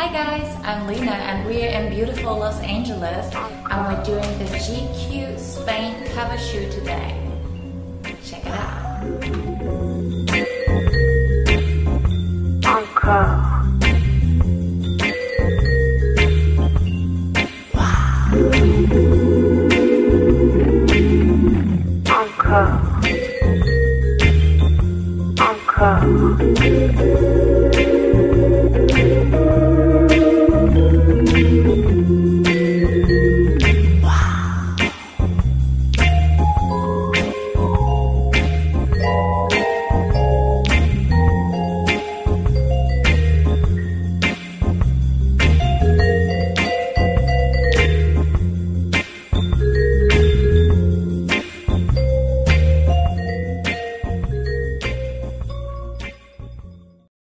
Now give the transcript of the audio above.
Hi guys, I'm Lena and we're in beautiful Los Angeles and we're doing the GQ Spain cover shoot today. Check it out.